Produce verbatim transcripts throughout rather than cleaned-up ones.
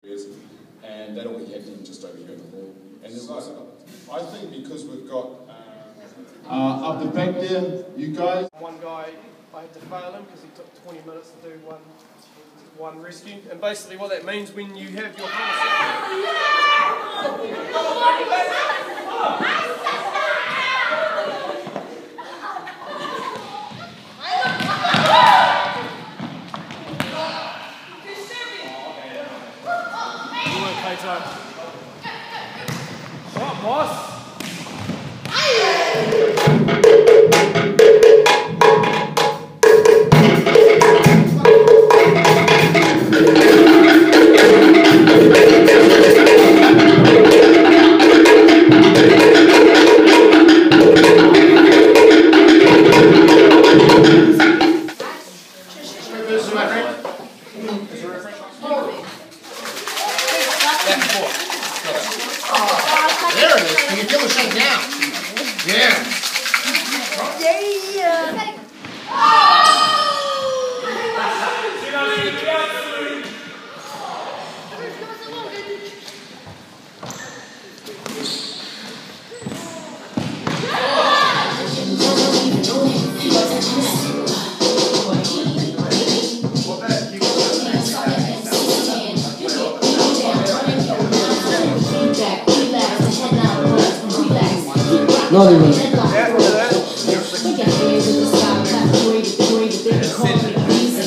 and that'll be happening just over here in the hall. And then So, also, I think because we've got uh, uh, up the back there, you guys. One guy, I had to fail him because he took twenty minutes to do one one rescue. And basically what that means when you have your Kato. What, boss? There it is. Can you feel the shake now? Yeah. Yeah. Not even.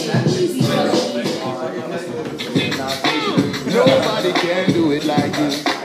Nobody can do it like you.